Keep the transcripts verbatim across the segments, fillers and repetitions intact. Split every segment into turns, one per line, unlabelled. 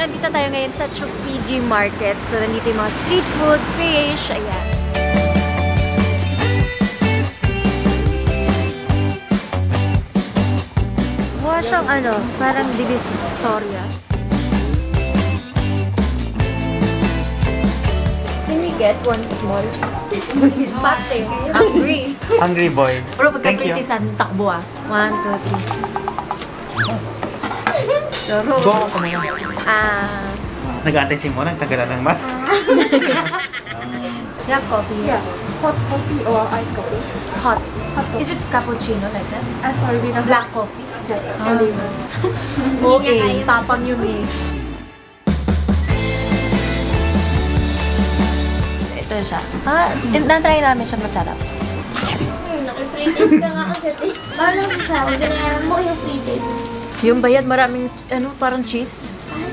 nandito tayo ngayon sa Chukiji Market. So, nandito yung mga street food, fish, ayan. Mukha siyang ano, parang divisoria. Can we get one small? Fat eh. Hungry.
Hungry boy.
Bro, pagka-practice natin, takbo ah. One, two, three. Soro.
Go ako na yun.
Ah.
Nag-aantay si Mona, nagtagalan ng mas.
You have coffee?
Yeah. Hot coffee or iced coffee?
Hot. Hot coffee. Is it cappuccino like that?
Ah, sorry, we have
Black coffee?
Yeah.
Ah. Okay, tapang yun eh. Ito siya. Ah, na-try namin siya, masarap.
Hmm, naki-free taste ka nga agad eh. Paano siya? Binayaran mo yung free taste.
Yung bayad, maraming, ano, parang cheese.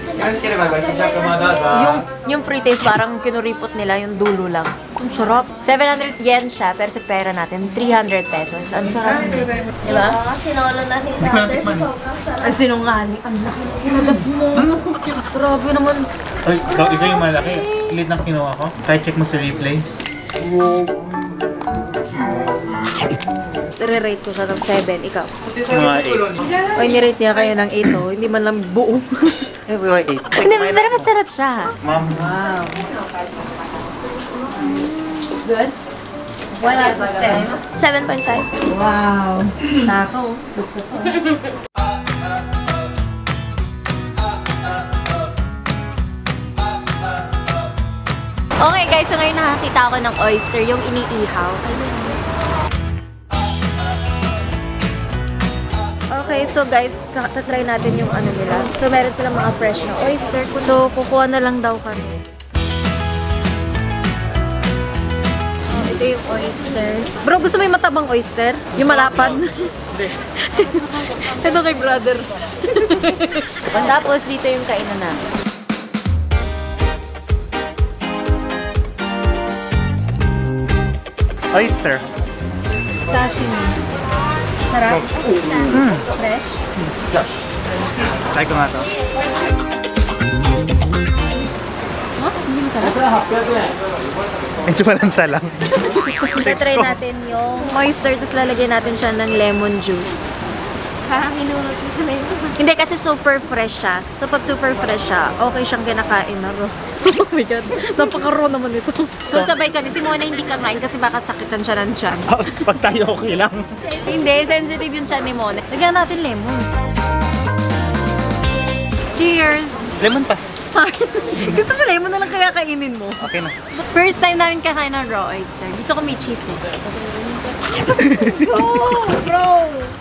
Yung, yung free taste, parang kinuripot nila, yung dulo lang. Ang sarap. seven hundred yen siya, pero sa pera natin, three hundred pesos. Ang sarap. Diba?
Diba? Sinolo natin brother, sobrang sarap.
Ang sinungaling. Ang laki. Kinalap mo. Grabe naman.
Ay, ikaw, ikaw yung malaki. Ilit ng kinuha ko. Kahit check mo sa replay.
Re-rate ko siya ng seven. Ikaw?
Mga eight.
O, ni-rate niya kayo ng eight, oh. Hindi man lang buo.
Eh, mga eight.
Hindi, pero masarap siya.
Ma'am.
Wow. Good? one out of ten? seven point five. Wow. Nako. Gusto ko. Okay guys, so ngayon nakakita ako ng oyster, yung iniihaw. Okay, so guys, tatry natin yung ano nila. So meron silang mga fresh na oyster. So kukuha na lang daw kami. Oh, ito yung oyster. Bro, gusto mo yung matabang oyster? Yung malapad?
Hindi.
Ito kay brother. Tapos dito yung kainan natin.
Oyster.
Sashimi. Sarap?
Mm.
Fresh?
Josh. Try ko nga to.
Huh? Hindi masarap?
Medyo malansa lang.
Try natin yung oyster, tapos lalagyan natin siya ng lemon juice.
Parang hinulot mo sa lemon.
Hindi, kasi super fresh siya. So pag super fresh siya, okay siyang kinakain na ro. Oh my God, napaka-raw naman ito. So sabay kami, si Mona hindi kakain kasi baka sakitan siya ng tiyan.
Pag tayo okay lang.
Hindi, sensitive yung tiyan ni Mona. Lagyan natin lemon. Cheers!
Lemon pa.
Gusto mo lemon na lang kaya kainin mo?
Okay na.
First time namin kakain ng raw oyster. Gusto ko may cheese eh.
Oh, bro!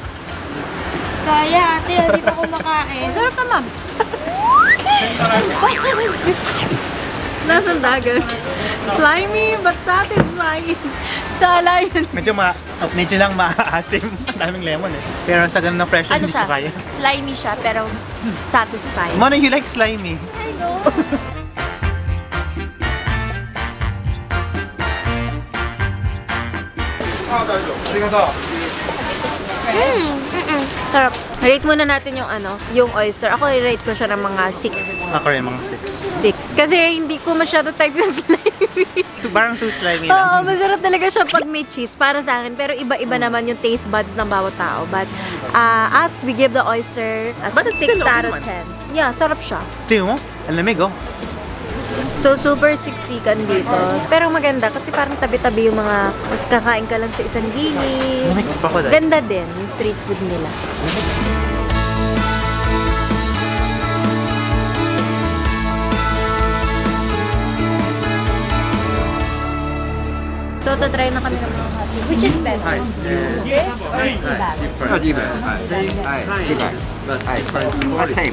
Kaya ate, hindi pa kumakain.
Sarap ka, ma'am. Lasang dagat. Slimy but satisfying. Sala yun.
Medyo ma oh, medyo lang maaasim. Daming lemon eh. Pero sa ganun na pressure,
Ano
hindi
siya?
ko kaya.
Slimy siya pero satisfying.
Mona, you like slimy?
I know.
Mm, mm-mm. Sarap. Rate muna natin yung ano, yung oyster. Ako i-rate ko siya ng mga six.
Ako rin, mga six.
six. Kasi hindi ko masyado type yung slimy.
Parang too slimy
Oo,
lang.
masarap talaga siya pag may cheese para sa akin. Pero iba-iba naman yung taste buds ng bawat tao. But uh, us, we give the oyster a
But it's
six
still
out of
okay
ten. Yeah, sarap siya.
Tingnan mo, ang lamig oh.
So, super siksikan dito. Pero maganda kasi parang tabi-tabi yung mga mas kakain ka lang sa isang gilid. Ganda din yung street food nila. So, tatry na kami ng mga hot. Which is better? This or T-bag?
Oh, D-bag. Hi, D-bag. Hi, uh, same.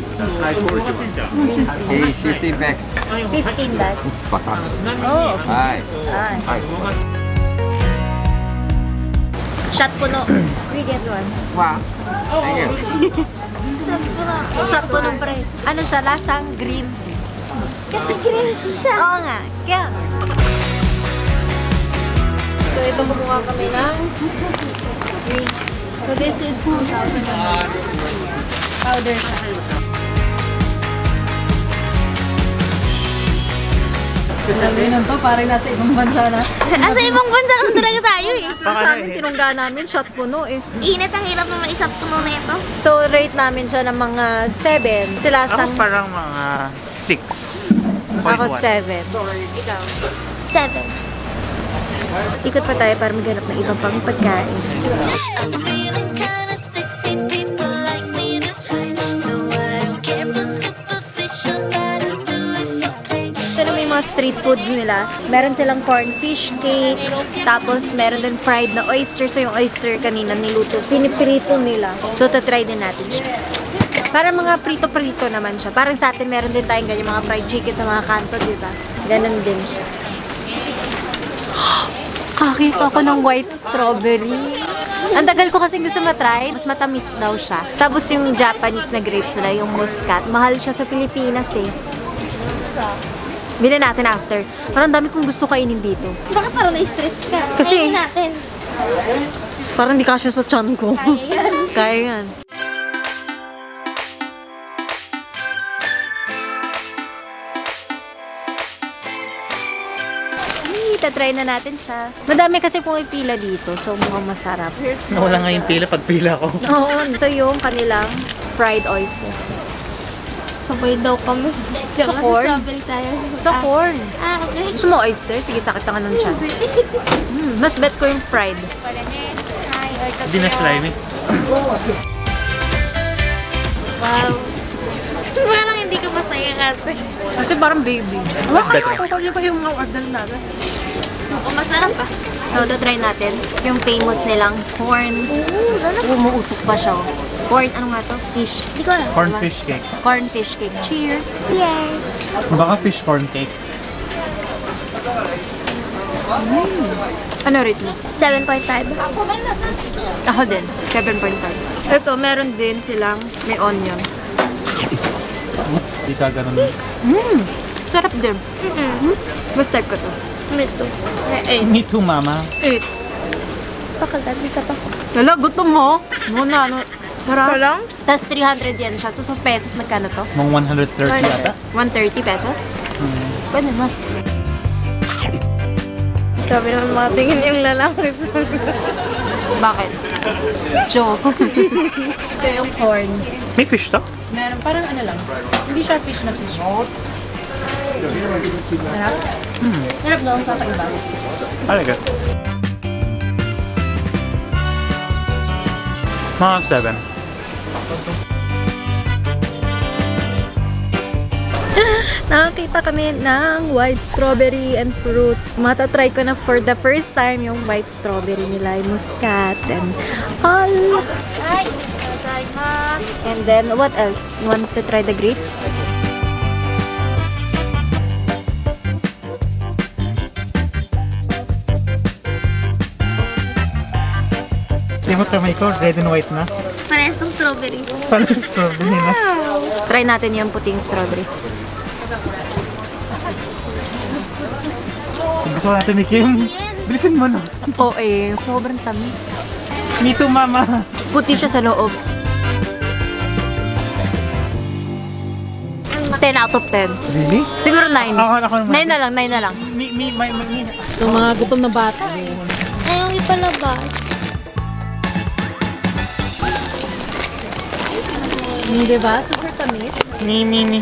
Hey, fifteen bags.
fifteen bags.
Patatas.
Oh,
Hi.
Hi.
Hi.
Shot puno. We get one.
Wow. Thank you.
Shot puno, pre. Ano siya? Lasang green.
Kasi green tea siya.
Oo nga. Kaya. So, ito kumuha kami ng green. So, this is two thousand powder siya. Sabi nun to, parang nasa ibang bansa na.
Asa ibang bansa naman talaga tayo eh.
Pero sa amin, tinungga namin, shot puno eh.
Init ang hirap naman isang tumo na ito.
So, rate namin siya ng mga seven. Sila
Ako
sang...
parang mga six.
Ako seven.
Ikaw? Seven.
Ikot pa tayo para maghanap ng ibang pang pagkain.
I'm feeling kinda sexy, people like me this way. No, I don't care for superficial, but I'll do it for pay.
Ito na may mga street foods nila. Meron silang corn fish cake, tapos meron din fried na oyster. So yung oyster kanina niluto, piniprito nila. So tatry din natin siya. Parang mga prito-prito naman siya. Parang sa atin meron din tayong ganyan mga fried chicken sa mga kanto, di ba? Ganon din siya. Kakita ko ng white strawberry. Ang tagal ko kasi gusto matry. Mas matamis daw siya. Tapos yung Japanese na grapes nila, yung muscat. Mahal siya sa Pilipinas eh. Bilhin natin after. Parang dami kong gusto kainin dito.
Bakit parang na-stress ka?
Kasi-
Kainin natin.
Parang di kasya sa tiyan ko.
Kaya yan.
Kaya yan. Try na natin siya. Madami kasi pumipila dito, so mukhang masarap.
Nawala nga yung pila pag pila ko.
Oo, ito yung kanilang fried oyster.
Sabay daw kami. Diyan
Sa
kasi
corn?
strawberry tayo.
Sa corn.
Ah, okay.
Gusto mo oyster? Sige, sakit ka ng tiyan. Mm, mas bet ko yung fried.
Hindi na slimy.
Wow. Parang hindi ka masaya kasi.
Kasi parang baby.
Mas better.
Kukunin ko yung mga order natin.
O, masarap pa.
So, ito try natin. Yung famous nilang corn. Umuusok pa siya. oh. Corn, ano nga to? Fish.
Hindi ko alam.
Corn fish cake.
Corn fish cake. Cheers!
Cheers.
Baka fish corn cake.
Ano rate mo?
seven point five.
Ako din. seven point five. Ito, meron din silang may onion.
Di ka ganun.
Mmm! Sarap din. Mm-hmm. Mas type ko to.
Ito.
Me too, mama.
Eight.
Pakagat, isa pa.
Lala, gutom mo. Muna, ano. Sarap.
lang?
Tapos three hundred yen siya. So, sa pesos, magkano to?
Mga one hundred thirty ata.
one thirty pesos?
Hmm.
Pwede na.
Sabi naman mga tingin yung lalaki sa
Bakit? Joke. Ito yung corn.
May fish to?
Meron, parang ano lang. Hindi siya fish na fish. Sarap?
Hmm.
Sarap doon, kakaiba.
Talaga. Mga seven.
Nakakita kami ng white strawberry and fruit. Matatry ko na for the first time yung white strawberry nila, yung muscat and all. And then, what else? You want to try the grapes?
Hindi mo kamay ko, red and white na.
Parehas ng strawberry.
Paano strawberry na?
Try natin yung puting strawberry.
Gusto natin ni Kim. Bilisan mo na.
Oo eh, sobrang tamis.
Me too, mama.
Puti siya sa loob. ten out of ten.
Really?
Siguro nine.
Ako, ako naman.
nine na lang, nine na lang.
Me, me, my, my, me.
Yung mga gutom na bata.
Ayaw ipalabas.
Hindi ba? Super tamis.
Me, me, me.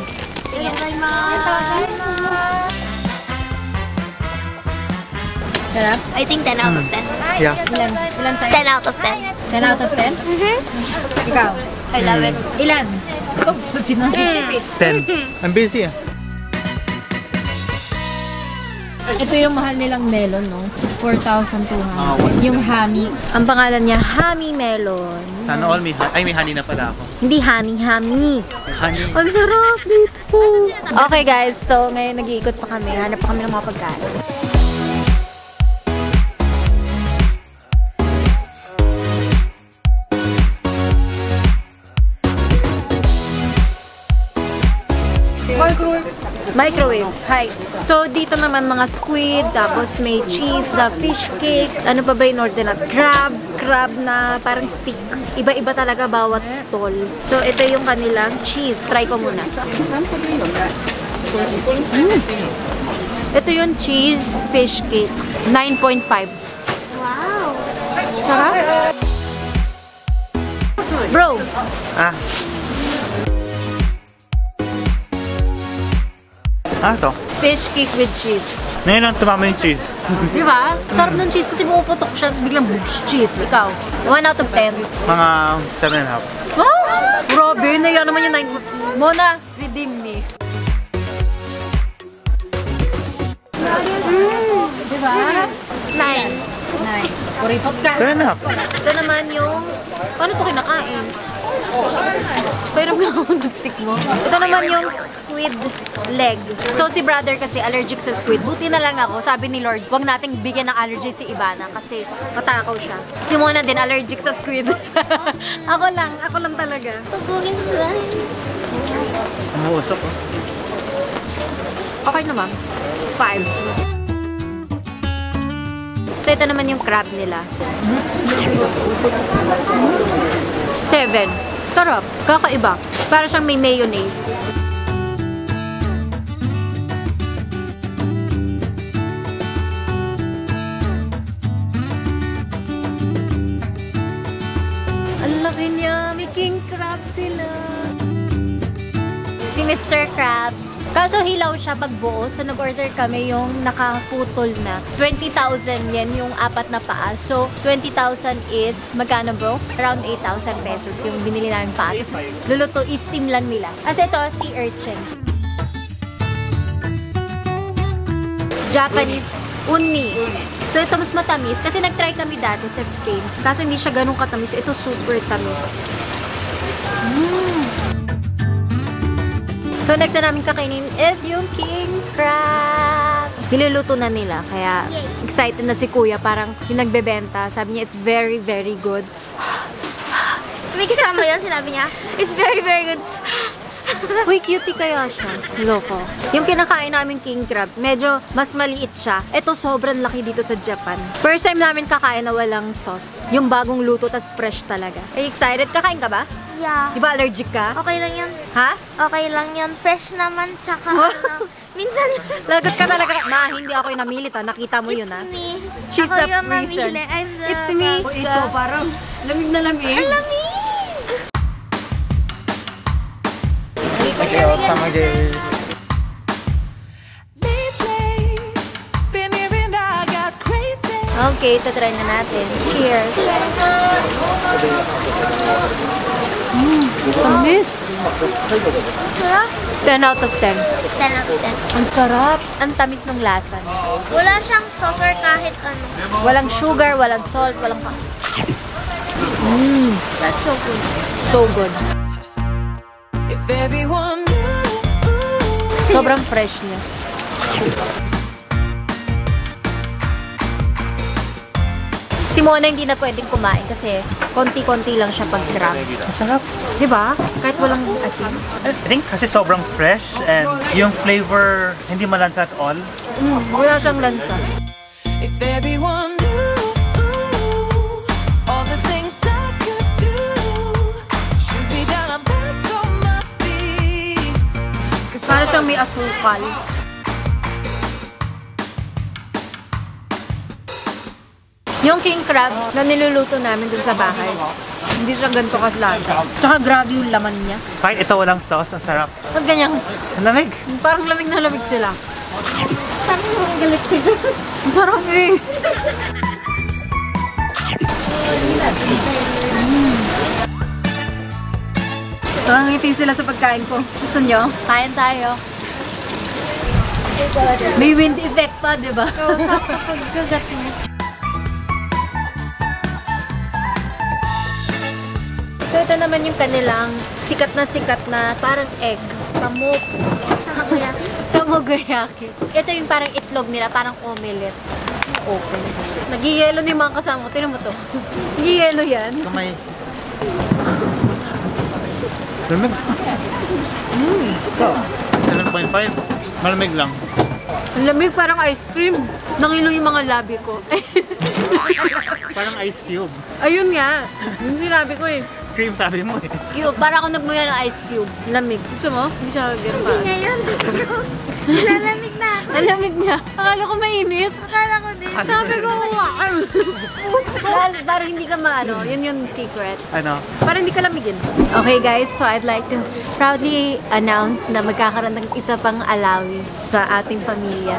Sarap?
I think ten out of ten.
Yeah.
Ilan? Ilan sa'yo?
ten out of ten.
ten out of ten? Ikaw?
I love it.
Ilan? Ito, subject ng subject eh.
ten. I'm busy ah.
Ito yung mahal nilang melon, no? four thousand two hundred. Yung Hami. Ang pangalan niya, Hami Melon.
Sana all may, ay may honey na pala ako.
Hindi Hami, Hami.
Honey.
Ang sarap dito. Okay guys, so ngayon nag-iikot pa kami. Hanap pa kami ng mga pagkain. Microwave. Microwave. Hi. So, dito naman mga squid, tapos may cheese, the fish cake. Ano pa ba in order na? Crab. Crab na parang stick. Iba-iba talaga bawat stall. So, ito yung kanilang cheese. Try ko muna. Mm. Ito yung cheese fish cake. nine point five.
Wow.
Sarap. Bro,
Ah. Ah, ito.
fish cake with cheese.
Ngayon lang tumama yung cheese.
Di ba? Sarap ng cheese kasi pumuputok siya, tapos biglang boosh, cheese. Ikaw, one out of ten.
Mga seven and a half.
Oh! Grabe, naiya naman yung nine. Mona, redeem me. Mm, di ba?
Nine.
Nine. Kuripot ka.
Seven and a half.
Ito naman yung, paano ito kinakain? Pero nga ako ng stick mo. Ito naman yung squid leg. So si brother kasi allergic sa squid. Buti na lang ako, sabi ni Lord, huwag nating bigyan ng allergy si Ivana kasi matakaw siya. Si Mona din allergic sa squid. Ako lang, ako lang talaga.
Tugugin ko sila.
Umuusok oh.
Okay naman. Five. So ito naman yung crab nila. Seven. Sarap. Kakaiba. Para siyang may mayonnaise. Ang laki niya. May king crab sila. Si Mister Krabs. Kaso hilaw siya pag buo. So nag-order kami yung nakaputol na. twenty thousand yen yung apat na paa. So twenty thousand is, magkano bro? Around eight thousand pesos yung binili namin paa. Tapos luluto, i-steam lang nila. Kasi ito, sea urchin. Japanese uni. So ito mas matamis. Kasi nag-try kami dati sa Spain. Kaso hindi siya ganun katamis. Ito super tamis. Mm. So, next na namin kakainin is yung king crab. Niluluto na nila, kaya excited na si kuya. Parang yung nagbebenta, sabi niya, it's very, very good.
May kasama yun, sinabi niya. It's very, very good.
Uy, cutie kaya siya. Loko. Yung kinakain namin king crab, medyo mas maliit siya. Ito, sobrang laki dito sa Japan. First time namin kakain na walang sauce. Yung bagong luto, tas fresh talaga. Are you excited? Kakain ka ba?
Yeah.
Di ba allergic ka?
Okay lang yan.
Ha?
Okay lang yan. Fresh naman, tsaka
Oh.
ano. Minsan,
Lagot ka talaga. Ma, hindi ako yung namilit ha. Nakita mo yun ha.
me.
She's
Ako
the
yung
reason.
namili. I'm the
It's me.
the-
Ito, parang lamig na lamig.
Ang lamig!
Kaya tama dyan.
Okay, ito try na natin. Cheers! Mmm, tamis!
Sarap.
ten out of ten.
ten out of ten.
Ang sarap! Ang tamis ng lasa.
Wala siyang sauce or kahit ano.
Walang sugar, walang salt, walang pa. Mmm,
That's so good.
so good.
If everyone knew.
Sobrang fresh niya. Si Mona hindi na pwedeng kumain kasi konti-konti lang siya pag crab.
Masarap.
Di ba? Kahit walang asin.
I think kasi sobrang fresh and yung flavor hindi malansa at all.
Mm, wala siyang lansa.
If everyone knew all the things I could do, shoot me down, I'm back on my feet. 'Cause
Para siyang may asukal. Yung king crab na niluluto namin dun sa bahay, hindi siya ganito kaslasa. Tsaka grabe yung laman niya.
Kahit ito walang sauce, ang sarap.
Pag ganyan,
Ang lamig.
parang lamig na lamig sila.
Parang yung galit ko.
Ang sarap eh. Mm. Tangiti sila sa pagkain ko. Gusto nyo? Kain tayo. May wind effect pa, di ba?
Oo, sa pagkagat niya.
So ito naman yung kanilang sikat na sikat na parang egg. Tamok.
Takoyaki.
Tamogoyaki. Ito yung parang itlog nila, parang omelette. Open. Nag-yelo na yung mga kasama ko. Tinan mo to. Nag-yelo yan.
Kamay. Lamig.
Mm.
seven point five. Malamig lang.
Ang lamig, parang ice cream. Nangilo yung mga labi ko.
Parang ice cube.
Ayun nga. Yung sinabi ko eh.
Cream sabi mo eh.
Cube. Para ako nagmuya ng ice cube. Lamig. Gusto mo? Hindi siya ganun pa.
Ngayon, dito. Nilalamig na ako.
Nalamig niya. Akala ko mainit.
Akala ko din.
Sabi ko, wow. Parang hindi ka maano. Yun yung secret.
Ano?
Parang hindi ka lamigin. Okay guys, so I'd like to proudly announce na magkakaroon ng isa pang alawi sa ating pamilya.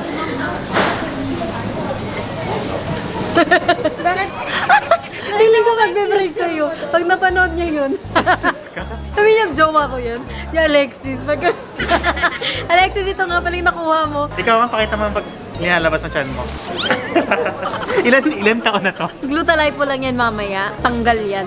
Bakit?
Feeling ko magbe-break kayo. Pag napanood niya yun. Sabi niya, jowa ko yun. Yung Alexis. Pag... Alexis, ito nga pala yung nakuha mo.
Ikaw ang pakita mo pag nilalabas ng chan mo. ilan, ilan taon na to?
Glutalite po lang yan mamaya. Tanggal yan.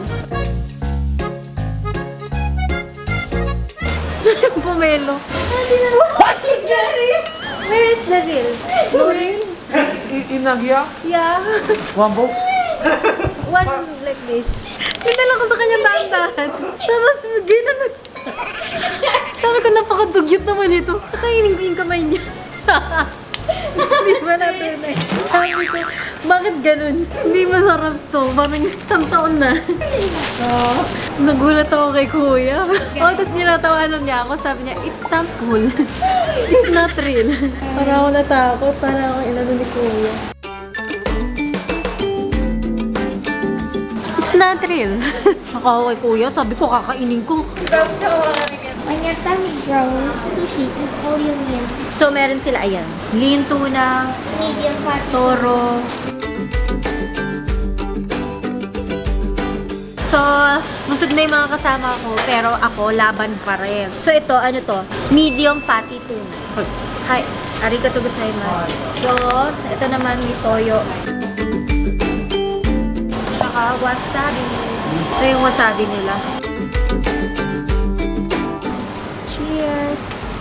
Pumelo.
What is that? Where is the real?
No real?
In Nagya?
Yeah.
One box?
One like this. Pinala ko sa kanya dahan-dahan. Tapos, ginanon. Sabi ko, napakadugyot naman ito. Kakainin ko yung kamay niya. Hindi ba natin eh. Sabi ko, bakit ganun? Hindi masarap to. Parang isang taon na. Oh, nagulat ako kay kuya. Oh, tapos nilatawanan niya ako. Sabi niya, it's sample. It's not real. Para ako natakot. Para ako inano ni kuya. It's not real. Ako kay kuya, sabi ko kakainin ko.
When your tummy grows, sushi is all you need.
So, meron sila, ayan. Lean tuna,
Medium fat.
toro. So, busog na yung mga kasama ko, pero ako, laban pa rin. So, ito, ano to? Medium fatty tuna. Hi, arigatou gozaimasu. So, ito naman may toyo. Saka wasabi. Ito yung wasabi nila. Cheers!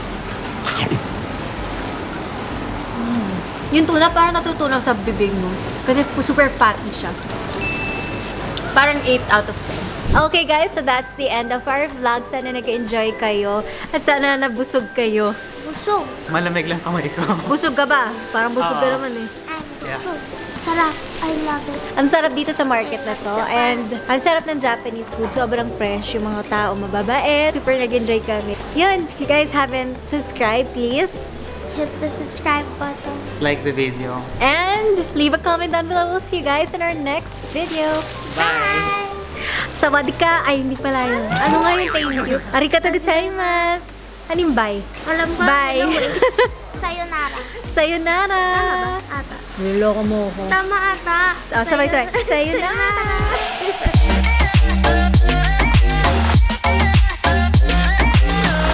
Mm. Yung tuna parang natutunaw sa bibig mo. Kasi super fatty siya. Parang eight out of ten. Okay guys, so that's the end of our vlog. Sana nag-enjoy kayo. At sana nabusog kayo.
Busog.
Malamig lang kamay ko.
Busog ka ba? Parang busog ka
Oo.
naman eh.
I'm
Yeah.
busog. Sarap. I love it.
Ang sarap dito sa market na to. And ang sarap ng Japanese food. Sobrang fresh. Yung mga tao mababait. Super nag-enjoy kami. Yun. If you guys haven't subscribed, please.
Hit the subscribe button.
Like the video.
And leave a comment down below. We'll see you guys in our next video.
Bye!
Sawadika. Ay, hindi pala yun. Ano nga yung thank you? Arigatou gozaimasu. Anong bye?
Alam ko.
Bye.
Sayonara.
Sayonara.
Ata.
Niloko mo ako.
Tama ata.
Oh, sabay-sabay. Sayonara.